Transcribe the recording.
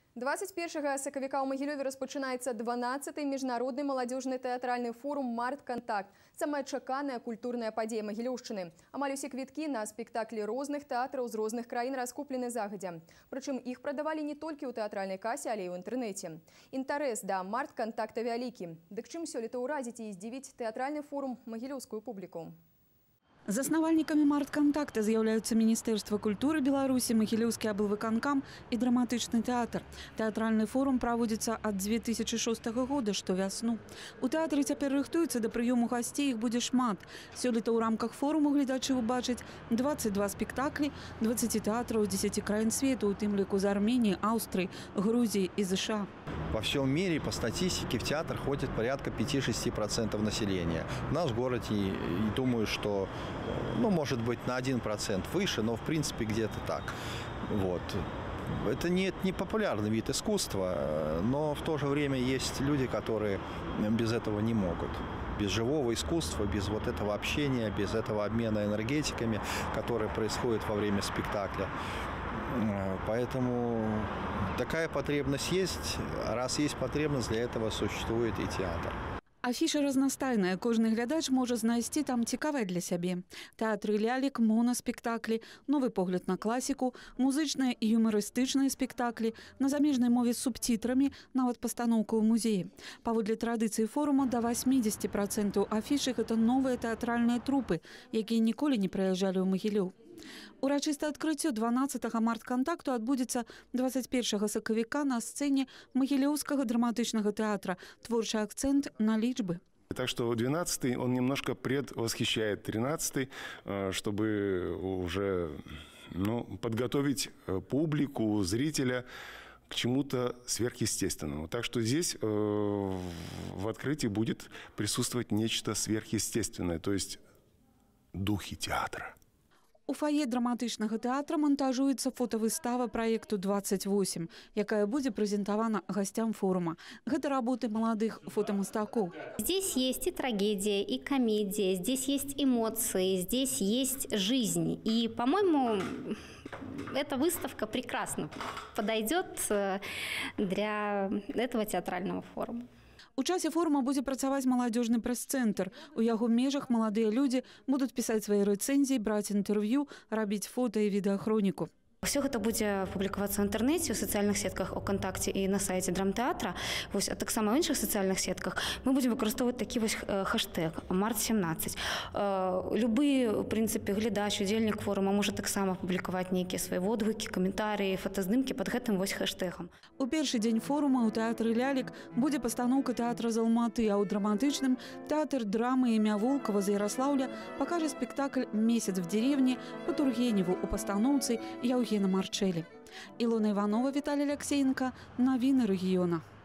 21 сакавіка ў Магілёве распачынаецца 12-й міжнародны маладзёжны тэатральны форум «Март-Контакт». Самая чаканая культурная падзея Магілёўшчыны. Амаль усе квіткі на спектаклі розных тэатраў з розных краін раскуплены загадзя. Прычым іх прадавалі не толькі ў тэатральнай касе, але і ў інтэрнэце. Інтарэс да «Март-Контакта» вялікі. Дык чым сёлета ўразіць і здзівіць тэатральны форум магілёўскую публіку? Заснавальнікамі «Март-Контакта» з'яўляюцца Міністэрства культуры Беларусі, Магілёўскі аблвыканкам і драматычны тэатр. Тэатральны форум праводзіцца ад 2006 года штовясну. У тэатры цяпер рыхтуюцца да прыёму гасцей, іх будзе шмат. Сёлета ў рамках форуму гледачы ўбачаць 22 спектаклі 20 тэатраў з 10 краін свету, у тым ліку з Арменіі, Аўстрыі, Грузіі і США. Во всем мире по статистике в театр ходит порядка 5-6% населения. У нас в городе, думаю, что, может быть, на 1% выше, но в принципе где-то так. Вот. Это не популярный вид искусства, но в то же время есть люди, которые без этого не могут. Без живого искусства, без вот этого общения, без этого обмена энергетиками, который происходит во время спектакля. Поэтому такая потребность есть. Раз есть потребность, для этого существует и театр. Афіша разнастайная. Кожны глядач можа знайсці там цікавае для сябе. Тэатры лялек, моноспектаклі, новы погляд на класіку, музычныя і юмарыстычныя спектаклі, на замежнай мове з субтітрамі, нават пастаноўка ў музеі. Паводле традыцыі форума да 80% афішы гэта новыя тэатральныя трупы, якія ніколі не прыязджалі ў Магілёў. Урачыстае адкрыццё 12-го «Март-Контакту» адбудзецца 21 сакавіка на сцэне Магілёўскага драматычнага тэатра. Творчы акцэнт на лічбы. Так что 12-й, он немножко предвосхищает 13-й, чтобы уже подготовить публику, зрителя к чему-то сверхъестественному. Так что здесь в открытии будет присутствовать нечто сверхъестественное, то есть духи театра. У фае драматычнага тэатра монтажуецца фотавыстава праекту 28, якая будзе прэзентавана гасцям форума. Гэта работы маладых фотамастакоў. Здесь есть и трагедия, и комедия, здесь есть эмоции, здесь есть жизнь. И, по-моему, эта выставка прекрасно подойдет для этого театрального форума. У часе форума будзе працаваць маладзёжны прэс-цэнтр. У яго межах маладыя людзі будуць пісаць свае рэцэнзіі, браць інтэрв'ю, рабіць фота і відэахроніку. Все это будет публиковаться в интернете, в социальных сетках ВКонтакте и на сайте драмтэатра. А так само в іншых социальных сетках мы будем выкарыстоўваць такі хэштег «Март-17». Любы, в принципе, глядач, удзельнік форума можа таксама публікаваць нейкія свае водгукі, каментарыі, фотаздымкі пад гэтым хэштэгам. У першы дзень форума ў тэатры лялек будзе пастаноўка тэатра з Алматы, а ў драматычным тэатр драмы імя Волкова з Ярослаўля пакажа спектакль «Месяц в деревне» па Тургеневу у пастаноўцы Яўгена Марчэлі. Илона Иванова, Виталий Алексеенко. Новины региона.